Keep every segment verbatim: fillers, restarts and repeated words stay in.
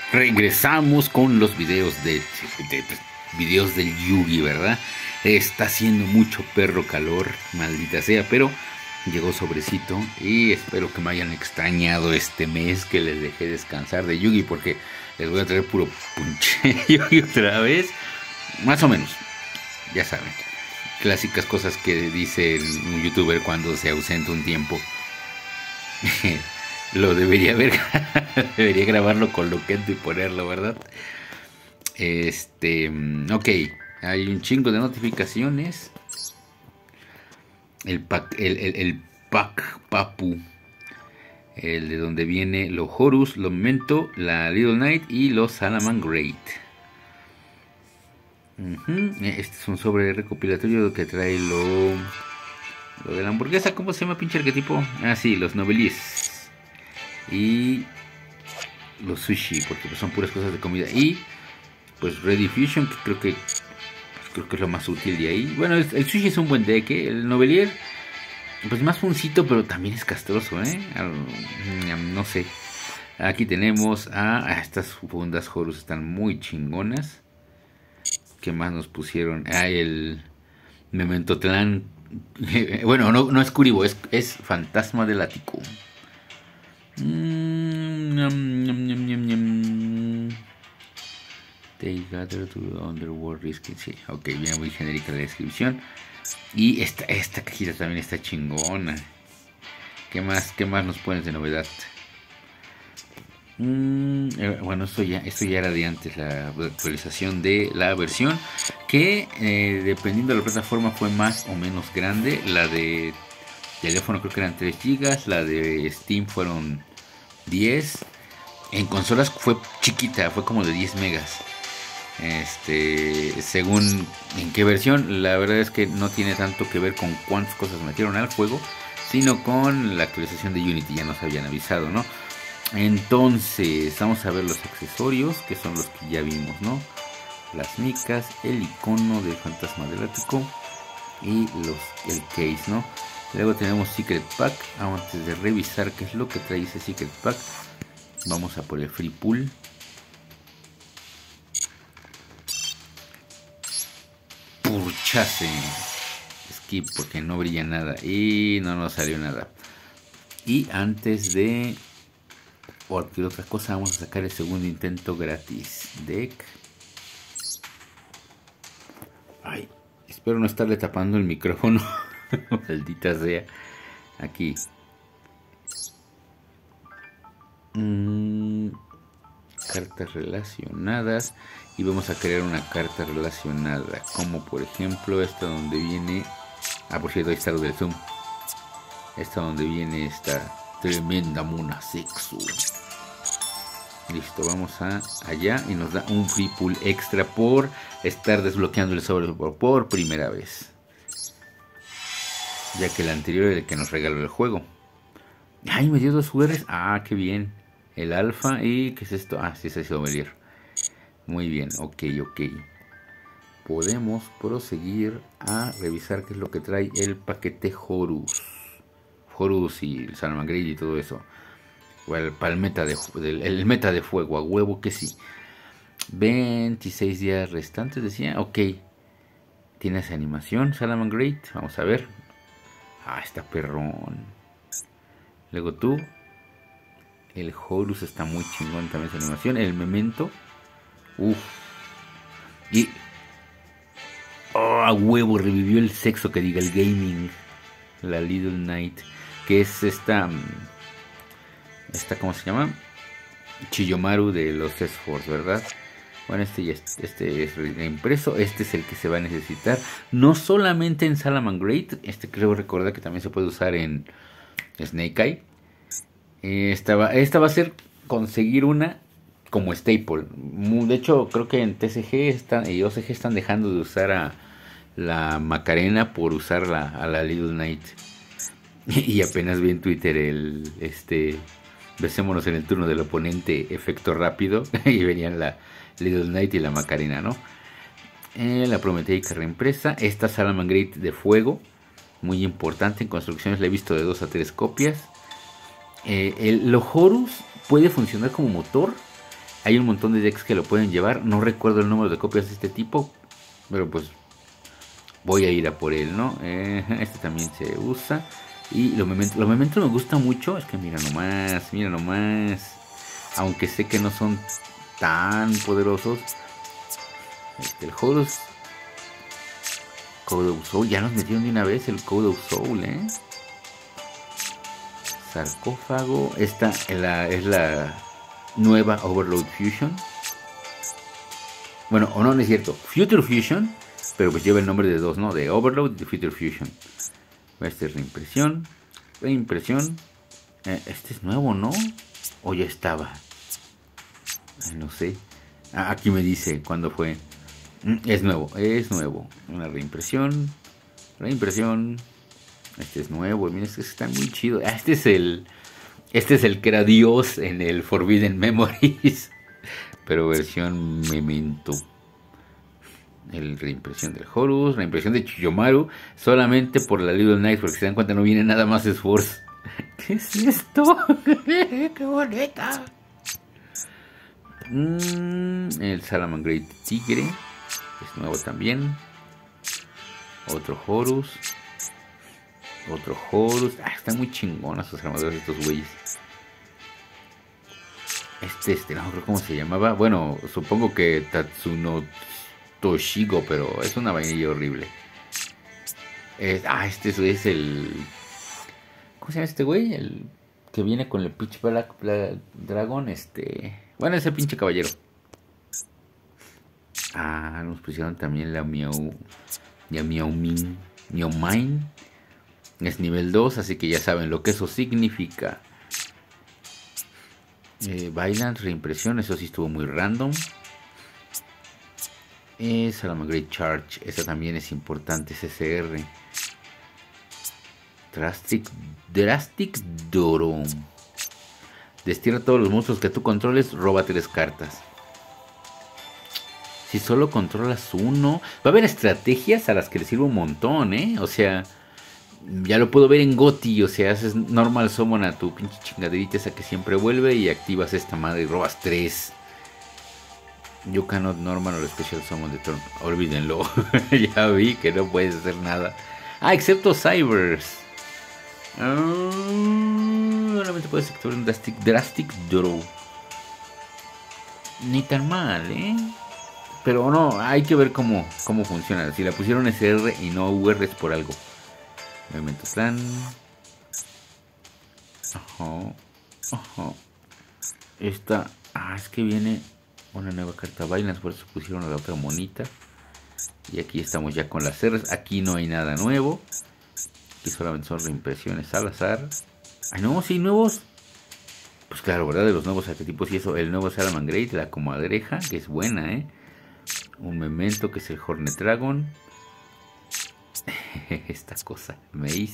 regresamos con los videos de, de, de videos del Yugi, ¿verdad? Está haciendo mucho perro calor, maldita sea, pero llegó sobrecito y espero que me hayan extrañado este mes que les dejé descansar de Yugi, porque les voy a traer puro punche Yugi otra vez, más o menos, ya saben, clásicas cosas que dice un youtuber cuando se ausenta un tiempo. Lo debería ver, debería grabarlo con Loquendo y ponerlo, ¿verdad? Este, ok, hay un chingo de notificaciones. El pack, el, el, el pack Papu, el de donde viene los Horus, los Memento, la Little Knight y los Salamangreat. Uh-huh. Este es un sobre recopilatorio que trae lo, lo de la hamburguesa. ¿Cómo se llama, pinche arquetipo? Ah, sí, los Novelis y los sushi, porque pues son puras cosas de comida. Y pues Ready Fusion, que creo que pues, creo que es lo más útil de ahí. Bueno, el, el sushi es un buen deck, ¿eh? El Novelier pues más funcito, pero también es castroso, ¿eh? No sé. Aquí tenemos a, a estas fundas Horus, están muy chingonas. ¿Qué más nos pusieron? Ah, el Memento Clan. Bueno, no, no es Kuribo, es, es Fantasma del Ático. Mm, yum, yum, yum, yum, yum. They gather to the underworld risking. Sí, ok, viene muy genérica la descripción. Y esta, esta cajita también está chingona. ¿Qué más, qué más nos pones de novedad? Mm, eh, bueno, esto ya, esto ya era de antes, la actualización de la versión. Que eh, dependiendo de la plataforma fue más o menos grande. La de teléfono creo que eran tres gigas. La de Steam fueron diez. En consolas fue chiquita, fue como de diez megas. Este, según en qué versión, la verdad es que no tiene tanto que ver con cuántas cosas metieron al juego, sino con la actualización de Unity, ya nos habían avisado, ¿no? Entonces, vamos a ver los accesorios, que son los que ya vimos, ¿no? Las micas, el icono del fantasma del ático y los, el case, ¿no? Luego tenemos Secret Pack. Antes de revisar qué es lo que trae ese Secret Pack, vamos a por el Free Pool. Purchase. Skip porque no brilla nada y no nos salió nada. Y antes de cualquier otra cosa, vamos a sacar el segundo intento gratis. Deck. Ay, espero no estarle tapando el micrófono. Maldita sea. Aquí. Mm, cartas relacionadas. Y vamos a crear una carta relacionada. Como por ejemplo esta donde viene. Ah, por cierto, ahí está lo del zoom. Esta donde viene esta tremenda mona sexo. Listo, vamos a allá. Y nos da un free pool extra por estar desbloqueando el sobre por primera vez. Ya que el anterior era el que nos regaló el juego. Ay, me dio dos U Rs. Ah, qué bien. El alfa y ¿qué es esto? Ah, sí, es el Sommelier. Muy bien, ok, ok. Podemos proseguir a revisar qué es lo que trae el paquete Horus. Horus y el Salamangreat y todo eso. Bueno, para el meta de, el, el meta de fuego, a huevo que sí. veintiséis días restantes, decía. Ok. Tiene esa animación, Salamangreat. Vamos a ver. Ah, está perrón. Luego tú. El Horus está muy chingón también esa animación. El Memento. Uff. Y... oh, a huevo, revivió el sexo, que diga el gaming. La Little Knight. Que es esta... Esta, ¿cómo se llama? Chiyomaru de los S-Force, ¿verdad? Bueno, este ya es, este es impreso. Este es el que se va a necesitar. No solamente en Salamangreat. Este creo recordar que también se puede usar en Snake Eye. Esta va, esta va a ser conseguir una como staple. De hecho, creo que en T C G están, y O C G están dejando de usar a la Macarena por usarla a la Little Knight. Y apenas vi en Twitter el este besémonos en el turno del oponente, efecto rápido. Y venían la Little Knight y la Macarena, ¿no? Eh, la Prometeica reimpresa. Esta Salamangreat de fuego, muy importante en construcciones. La he visto de dos a tres copias. Eh, el, los Horus puede funcionar como motor. Hay un montón de decks que lo pueden llevar. No recuerdo el número de copias de este tipo, pero pues voy a ir a por él, ¿no? Eh, este también se usa. Y los momentos, los momentos me gusta mucho. Es que mira nomás, mira nomás. Aunque sé que no son tan poderosos. Este, el Horus Code of Soul. Ya nos metieron de una vez el Code of Soul, ¿eh? Sarcófago. Esta es la, es la nueva Overload Fusion. Bueno, o no, no es cierto. Future Fusion. Pero pues lleva el nombre de dos, ¿no? De Overload y de Future Fusion. Esta es reimpresión. Reimpresión. Eh, este es nuevo, ¿no? O ya estaba. Eh, no sé. Ah, aquí me dice cuándo fue. Mm, es nuevo, es nuevo. Una reimpresión. Reimpresión. Este es nuevo. Miren, este está muy chido. Ah, este es el. Este es el que era Dios en el Forbidden Memories. Pero versión Memento. El reimpresión del Horus, reimpresión de Chiyomaru, solamente por la Little Knights, porque se dan cuenta no viene nada más Force. ¿Qué es esto? ¡Qué bonita! Mm, el Salamangreat Tigre, es nuevo también. Otro Horus. Otro Horus. Ah, están muy chingonas sus armaduras de estos güeyes. Este, este, no creo cómo se llamaba. Bueno, supongo que Tatsuno Toshigo, pero es una vainilla horrible. Es, ah, este es el... ¿Cómo se llama este güey? El que viene con el Pitch Black, Black Dragon. Este... Bueno, ese pinche caballero. Ah, nos pusieron también la Miau... Ya Miau Min... Miau Mine. Es nivel dos, así que ya saben lo que eso significa. Eh, Violent, reimpresión, eso sí estuvo muy random. Eh, Salamangreat Charge, esa también es importante, C C R. Drastic, Drastic Dorom. Destierra todos los monstruos que tú controles, roba tres cartas. Si solo controlas uno, va a haber estrategias a las que le sirve un montón, ¿eh? O sea, ya lo puedo ver en Goti, o sea, haces normal summon a tu pinche chingaderita esa que siempre vuelve y activas esta madre y robas tres. You cannot normal or special summon the turn. Olvídenlo. Ya vi que no puedes hacer nada. Ah, excepto Cybers. Uh, solamente puedes activar un Drastic, Drastic Draw. Ni tan mal, ¿eh? Pero no, hay que ver cómo, cómo funciona. Si la pusieron S R y no U R es por algo. Movimiento Clan. Ajá. Ajá. Esta. Ah, es que viene una nueva carta Violence, por eso pusieron a la otra monita. Y aquí estamos ya con las R's. Aquí no hay nada nuevo. Aquí solamente son reimpresiones al azar. Ay, no, sí, nuevos. Pues claro, ¿verdad? De los nuevos arquetipos y eso. El nuevo Salamangreat, la comadreja, que es buena, ¿eh? Un memento que es el Hornet Dragon. Esta cosa, Maze.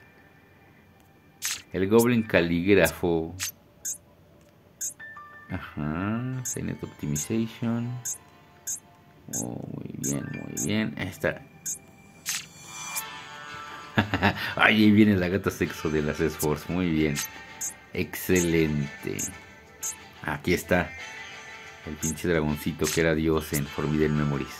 El Goblin Calígrafo. Ajá, Signet Optimization. Oh, muy bien, muy bien. Esta. Ay, ahí viene la gata sexo de las S-Force. Muy bien. Excelente. Aquí está el pinche dragoncito que era Dios en Forbidden Memories.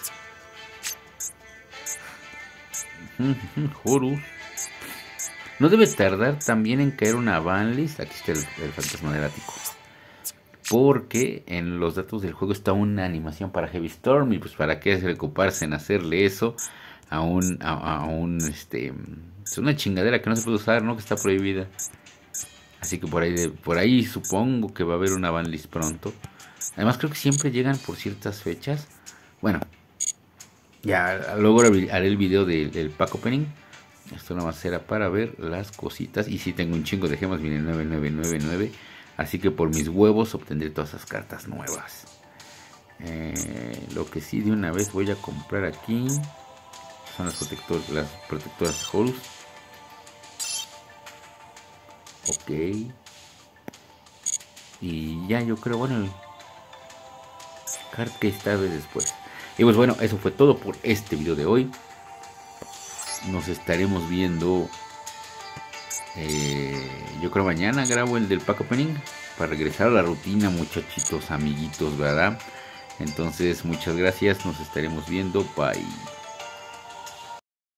Horus. No debe tardar también en caer una banlist. Aquí está el, el fantasma del ático. Porque en los datos del juego está una animación para Heavy Storm. Y pues para qué preocuparse en hacerle eso a un, a, a un este, es una chingadera que no se puede usar, ¿no? Que está prohibida. Así que por ahí, por ahí supongo que va a haber una banlist pronto. Además creo que siempre llegan por ciertas fechas. Bueno, ya luego haré el video del, del pack opening. Esto nada más era para ver las cositas. Y si tengo un chingo de gemas, miren, nueve nueve nueve nueve. Así que por mis huevos obtendré todas esas cartas nuevas. Eh, lo que sí de una vez voy a comprar aquí son las, protector, las protectoras Horus. Ok. Y ya yo creo, bueno, el card que esta vez después. Y pues bueno, eso fue todo por este video de hoy. Nos estaremos viendo. Eh, yo creo mañana grabo el del pack opening. para regresar a la rutina, muchachitos, amiguitos, ¿verdad? Entonces, muchas gracias, nos estaremos viendo, bye.